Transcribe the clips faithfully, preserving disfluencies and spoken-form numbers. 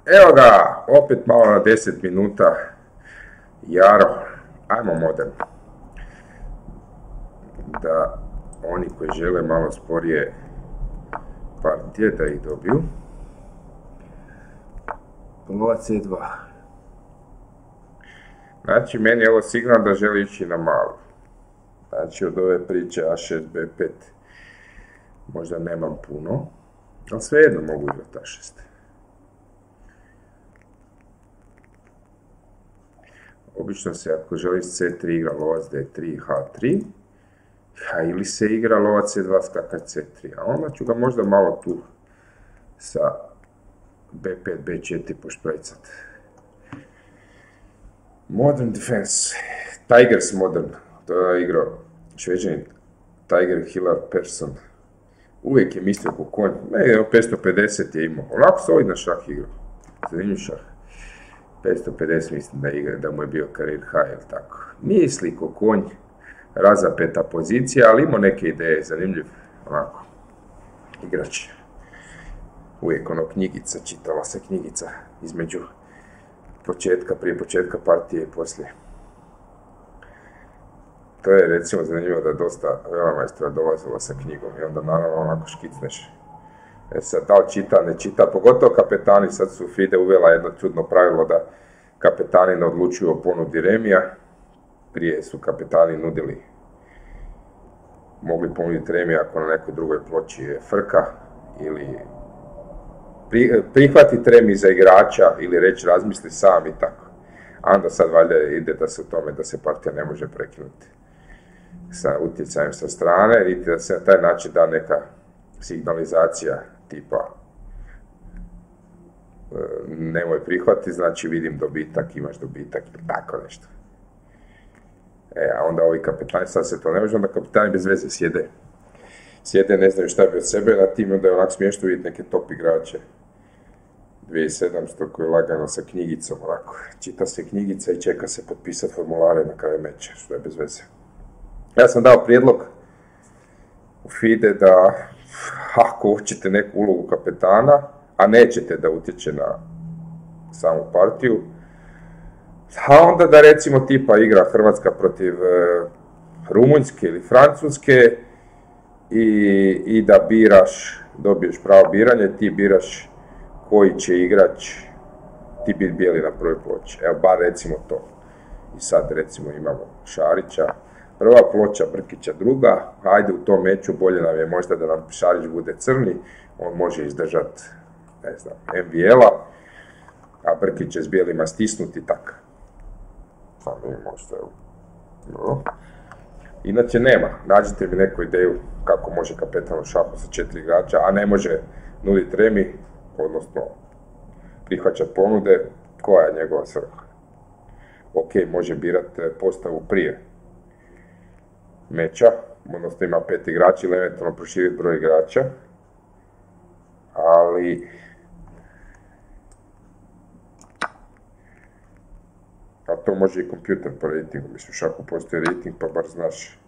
Evo ga, opet malo na deset minuta. Jaro, ajmo modern. Da oni koji žele malo sporije partije, da ih dobiju. Lova ce dva. Znači, meni je ovo signal da želi ići na malu. Znači, od ove priče a šest be pet možda nemam puno, ali svejedno mogu igrati a šest. Obično se, ako želi ce tri, igra lovac de tri, ha tri, a ili se igra lovac ce dva, skakač ce tri, a onda ću ga možda malo tu sa be pet, be četiri pošprajcat. Modern Defense, Tigers Modern, to je igrao Šveđanin Tiger Hillar Persson. Uvijek je mislio ko konj, ne, petsto pedeset je imao, onako solidna šah igrao, zanimljiv šah. petsto pedeset mislim da, igra, da mu je bio career high, ili tako. Misli ko konj, razapeta pozicija, ali imao neke ideje, zanimljiv, onako, igrač. Uvijek ono knjigica, čitala se knjigica između početka, prije početka partije i poslije. To je recimo zanimljivo da je dosta velemajstora dolazila sa knjigom i onda naravno onako škicneš. E sad, da li čita, ne čita, pogotovo kapetani, sad su FIDE uvela jedno čudno pravilo da kapetani ne odlučuju o ponudi remija. Prije su kapetani nudili, mogli ponuditi remija ako na nekoj drugoj ploči je frka, ili pri, prihvatiti remi za igrača, ili reći razmisli sam i tako. A onda sad valjda ide da se u tome da se partija ne može prekinuti sa utjecajem sa strane, niti da se na taj način da neka signalizacija tipa nemoj prihvatiti, znači vidim dobitak, imaš dobitak ili tako nešto. E, a onda ovi kapetani, sad se to ne može, onda kapetani bez veze sjede. Sjede, ne znaju šta bi od sebe na tim, onda je onak smiješno vidjeti neke top igrače. dvije tisuće sedamsto koji je lagano sa knjigicom, onako. Čita se knjigica i čeka se potpisati formulare na kraju meča, što je bez veze. Ja sam dao prijedlog u FIDE da ako hoćete neku ulogu kapetana, a nećete da utječe na samu partiju, a onda da recimo tipa igra Hrvatska protiv e, Rumunjske ili Francuske i, i da biraš, dobiješ pravo biranje, ti biraš koji će igrač ti biti bijeli na prvoj ploči. Evo, bar recimo to. I sad recimo imamo Šarića, prva ploča, Brkića druga, ajde u tom meču bolje nam je možda da nam Šarić bude crni, on može izdržati, ne znam, em vi el-a, a Brkić će s bijelima stisnuti tako. Pa mi možda, no. Inače nema, nađite mi neku ideju kako može kapetan u šahu sa četiri igrača, a ne može nuditi remi, odnosno prihvaćati ponude, koja je njegova svrha. Ok, može birati postavu prije meča, odnosno ima pet igrača ili eventualno proširiti broj igrača, ali a to može i kompjuter po ratingu, mislim u šahu postoji rating pa bar znaš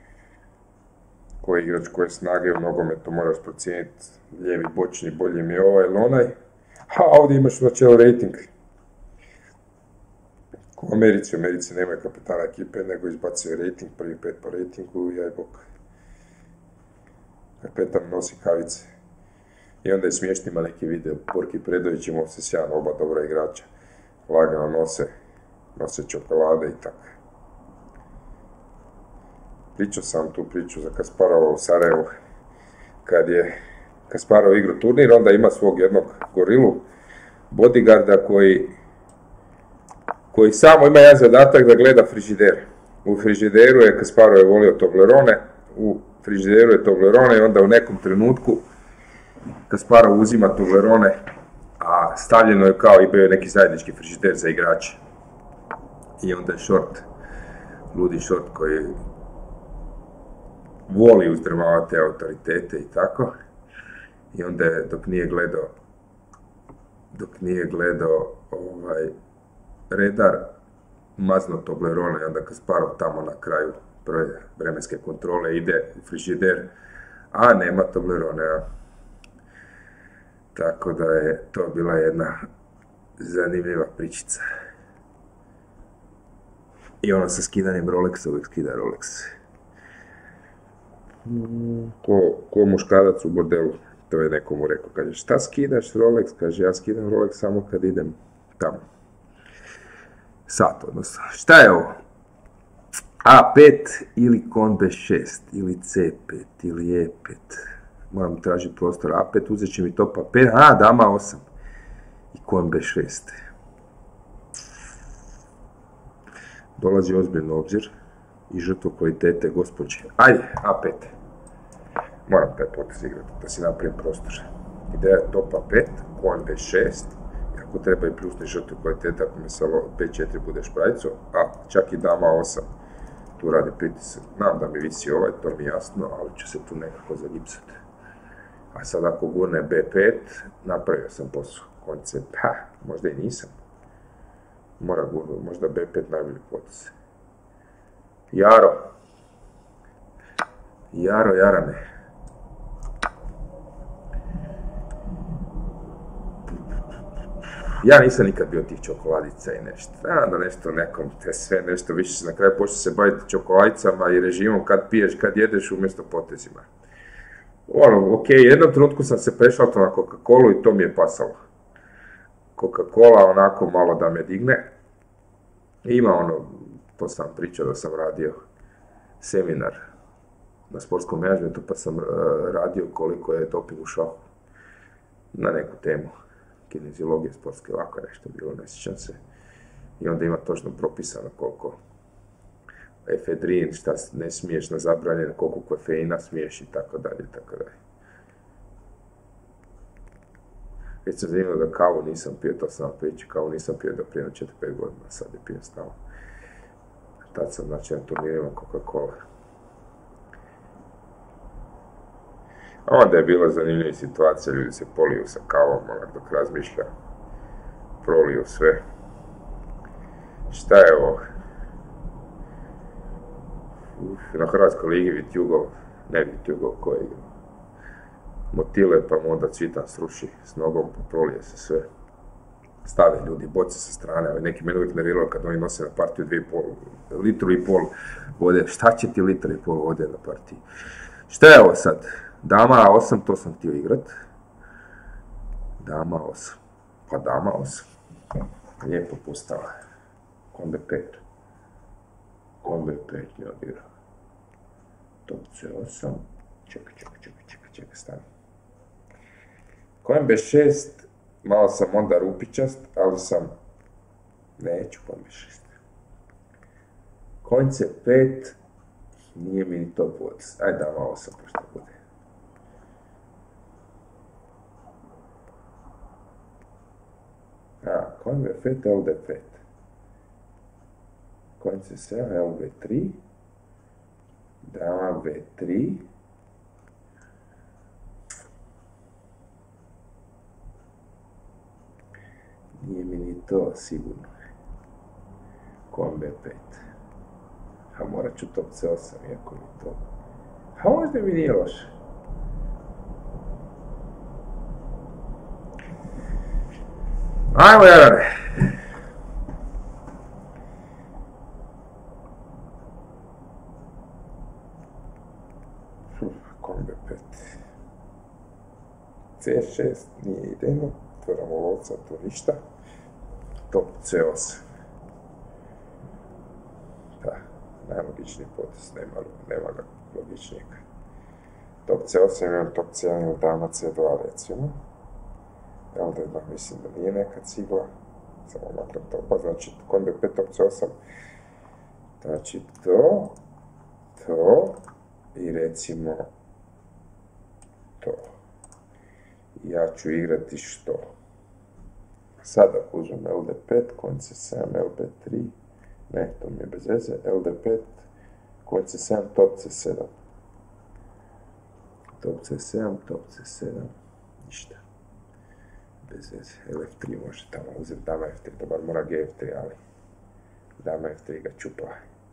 koji igrač koje snage u nogometu moraš procijeniti, lijevi, bočni, bolji mi je ovaj ili onaj, a ovdje imaš u načelu rating. U Americi, u Americi nemaju kapetana ekipe, nego izbacuje rating, prvi pet po ratingu, jaj bok. Kapetan nosi kavice. I onda je smiješno, ima neki video, Borki Predović imao se sjajan, oba dobra igrača. Lagano nose, nose čokolade i tako. Pričao sam tu priču za Kasparova u Sarajevu, kad je Kasparov igrao turnir, onda ima svog jednog gorilu, bodyguarda koji koji samo ima jedan zadatak da gleda frižider. U frižideru je, Kasparov je volio Toblerone, u frižideru je Toblerone i onda u nekom trenutku Kasparov uzima Toblerone, a stavljeno je kao i bio neki zajednički frižider za igrače. I onda je Short, ludi Short koji voli uzdrmavati te autoritete i tako. I onda je, dok nije gledao, dok nije gledao ovaj, redar, mazno Toblerone i onda Kasparov tamo na kraju prve vremenske kontrole ide u frižider, a nema Toblerone. Tako da je to bila jedna zanimljiva pričica. I ono sa skidanjem Rolexa, uvijek skida Rolex. Ko, ko muškarac u bordelu, to je neko mu rekao, kaže, šta skidaš Rolex? Kaže, ja skidam Rolex samo kad idem tamo. Sat, odnosno. Šta je ovo? A pet ili Kon B šest, ili C pet, ili E pet. Moram tražiti prostor. A pet, uzet će mi to pa pet. A, dama osam. I Kon B šest. Dolazi ozbiljno obzir i žrtvo kvalitete gospođe. Ajde, A pet. Moram taj potez igrati, da si napravim prostor. Ideja je top A pet, Kon B šest. Ako treba i plusni žrtvo kvalitete, ako mi sa P četiri budeš pravico, a čak i dama osam. Tu radi pritisak. Znam da mi visi ovaj, to mi je jasno, ali ću se tu nekako zagipsati. A sad ako gurne B pet, napravio sam posao. Koncept, ha, možda i nisam. Mora gurnu, možda B pet najbolji potez. Jaro. Jaro, Jarane. Ja nisam nikad bio tih čokoladica i nešto. Znam da nešto nekom, te sve nešto više se na kraju počne se baviti čokoladicama i režimom kad piješ, kad jedeš umjesto potezima. Ono, ok, jednom trenutku sam se prešao to na Coca-Colu i to mi je pasalo. Coca-Cola onako malo da me digne. Ima ono, to sam pričao da sam radio seminar na sportskom menadžmentu pa sam uh, radio koliko je doping u šahu na neku temu. Kineziologije sportske, ovako nešto bilo, ne sjećam se. I onda ima točno propisano koliko efedrin, šta ne smiješ na zabranjene, koliko kofeina smiješ i tako dalje, tako dalje. Već sam zanimljivo da kavu nisam pio, to sam vam pričao, kavu nisam pio do prije četiri pet godina, sad je pijem stalno. Tad sam znači na turnirima Coca-Cola. A onda je bila zanimljiva situacija, ljudi se poliju sa kavom, onak dok razmišlja, proliju sve. Šta je ovo? Uf, na Hrvatskoj ligi Vitjugov, ne Vitjugov, ko je igra? Motile, pa mu onda Cvitan sruši s nogom, pa prolije se sve. Stave ljudi boce sa strane, ali neki mene uvijek nerviralo kad oni nose na partiju dvije i pol, litru i pol vode. Šta će ti litra i pol vode na partiji? Šta je ovo sad? Dama osam, to sam htio igrat. Dama osam. Pa dama osam. Lijepo pustala. Kon B pet. Kon B pet je odigrao. Top C osam. Čekaj, čekaj, čekaj, čekaj, čekaj, stani. Kon B šest, malo sam onda rupičast, ali sam... Neću Kon B šest. Kon C pet, nije mi ni top potez. Ajde dama osam, pa što bude. A, Kon B pet, L D pet. Kon C sedam, L B tri. Dama B tri. Nije mi ni to sigurno. Kon B pet. A morat ću top C osam, iako mi to... A možda mi nije loše. Ajmo, Jarane. Kon B pet. C šest nije idejno. Otvoramo lovca, to ništa. Top C osam. Da, najlogičniji potez, nema, nema ga logičnijeg. Top C osam imam top C jedan ili dama C dva recimo. L D dva mislim da nije neka cigla. Samo maknem to, pa znači Kon B pet top C osam. Znači to, to i recimo to. Ja ću igrati što? Sad ako uzmem L D pet, Kon C sedam, L B tri, ne, to mi je bez veze, L D pet, Kon C sedam, top C sedam. Top C sedam, top C sedam, ništa. Bez veze, L F tri može tamo uzeti, dama F tri, dobar mora G F tri, ali dama F tri ga čupa.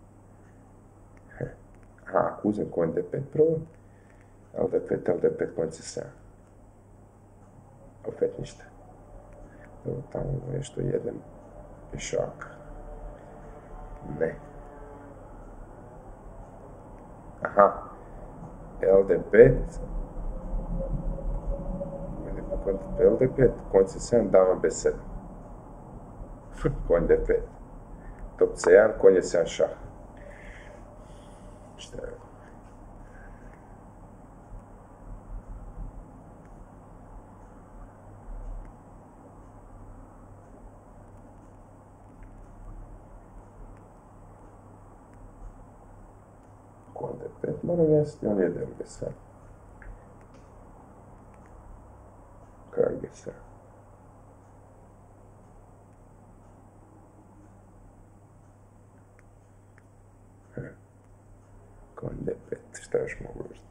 Aha, ako uzem Kon D pet prvo, L D pet, L D pet, Kon C sedam. Opet ništa. Evo tamo nešto jedem pješaka. Ne. Aha. L D pet. L D pet, konj C sedam, dama B sedam. Konj D pet. Top C jedan, konj je sedam šah. Šta je? Konj D pet mora vesti, on jede G sedam. Kralj G sedam. Konj D pet, šta još mogu vrti?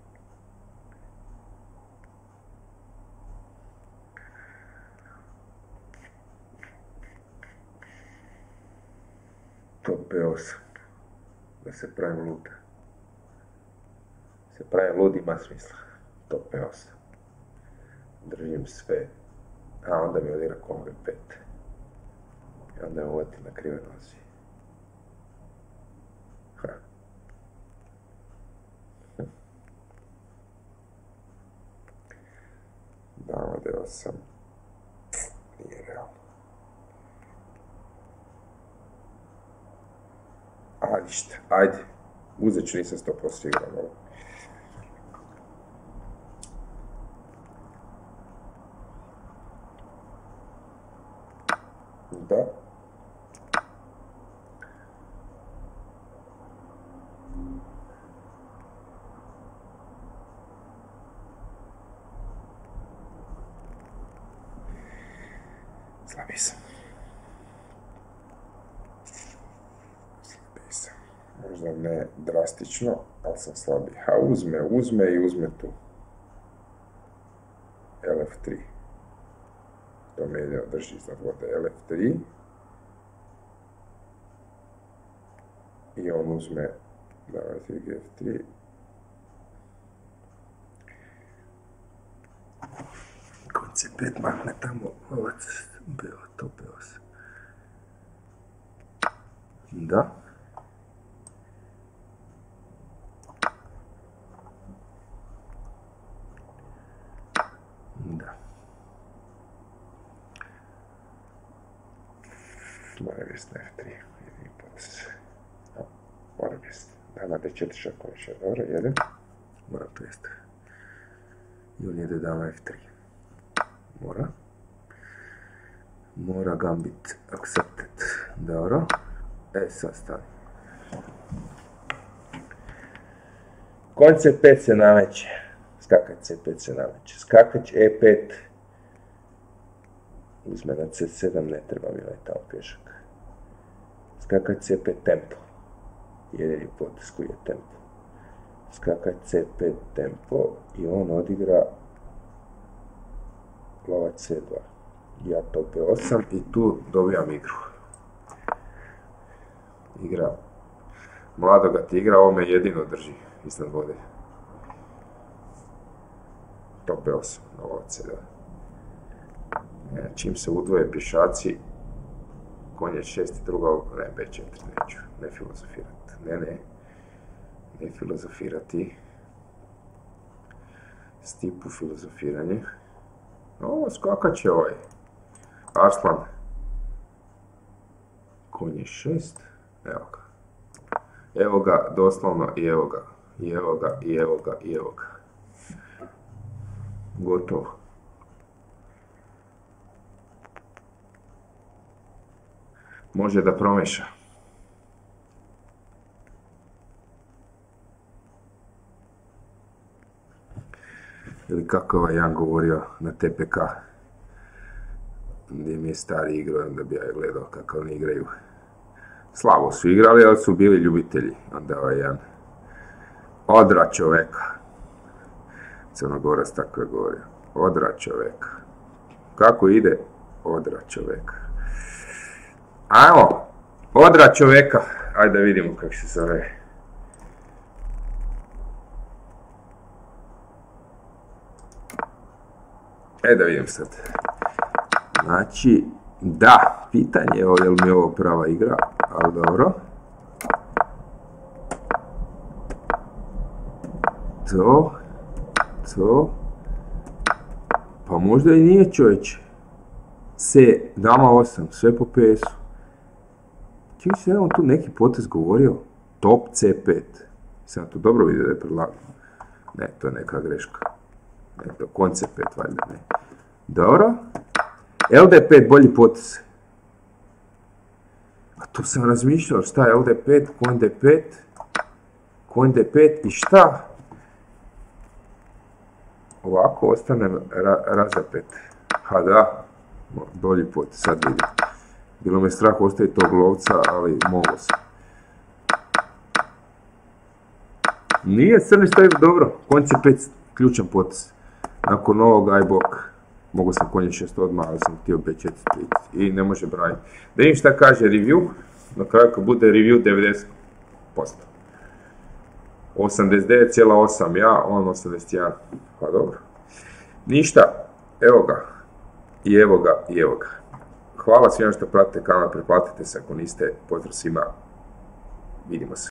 Top B osam. Da se pravim lud. Se pravim lud ima smisla. Top B osam. Držim sve. A onda mi odira konj B pet. I onda me uvati na krive nozi. Ha. Dama D osam. Nije realno. A, ništa. Ajde. Uzet ću, nisam sto posto igram ovo. Da. Slabiji sam. Slabiji sam. Možda ne drastično, ali sam slabiji. Ha, uzme, uzme i uzme tu. L F tri. To me ide održi iznad vode. L F tri. I on uzme, davajte G F tri. Konj C pet makne tamo, ovac, to B osam. Da. Da. Mora vest na F tri. Mora vest. Dama D četiri šako više. Dobro, jedem. Mora to jest. I on jede dama F tri. Mora. Mora gambit accepted. Dobro. E, sad stani. Konj C pet se nameće. Skakać C pet se nameće. Skakać E pet. Uzme na C sedam, ne treba mi ovaj tamo pješak. Skakać C pet tempo. Jedini potez koji je tempo. Skakać C pet tempo i on odigra lovac C dva. Ja to B osam i tu dobijam igru. Igra mladoga tigra, ovo me jedino drži iznad vode. To B osam na lovac C dva. Čim se udvoje pješaci, konj je šest i druga, ne, B četiri neću, ne filozofirati, ne, ne, ne filozofirati, stipu filozofiranje. O, skakat će ovaj, Arslan, konj je šest, evo ga, evo ga, doslovno, i evo ga, i evo ga, i evo ga, i evo ga, gotovo. Može da promeša. Ili kako je ovaj Jan govorio na T P K, gdje mi je stari igrao, onda bi ja gledao kako oni igraju. Slabo su igrali, ali su bili ljubitelji. Onda ovaj Jan. Odra čoveka. Crnogorac tako je govorio. Odra čoveka. Kako ide? Odra čoveka. Ajmo, odra čoveka. Ajde da vidimo kako se zove. E da vidim sad. Znači, da, pitanje je je li mi ovo prava igra, ali dobro. To, to, pa možda i nije, čovječe. Se, dama osam, sve po pesu. Čini se, evo tu neki potez govorio, top ce pet. Sam to dobro vidio da je predlagao. Ne, to je neka greška. Ne, to kon ce pet, valjda ne. Dobro. el de pet, bolji potez. A tu sam razmišljao, šta je el de pet, kon de pet, kon de pet i šta? Ovako ostane ra, razapet. Ha da, bolji potez, sad vidim. Bilo me strah ostaviti tog lovca, ali mogo sam. Nije, crni stoji dobro, konj ce pet, ključan potez. Nakon ovog aj bok, mogu sam konje šest odmah, ali sam htio be četiri i ne može braniti. Da vidim šta kaže review, na kraju kad bude review devedeset posto. osamdeset devet zarez osam ja, on osamdeset jedan, pa dobro. Ništa, evo ga, i evo ga, i evo ga. Hvala svima što pratite kanal, pretplatite se ako niste, pozdrav svima, vidimo se.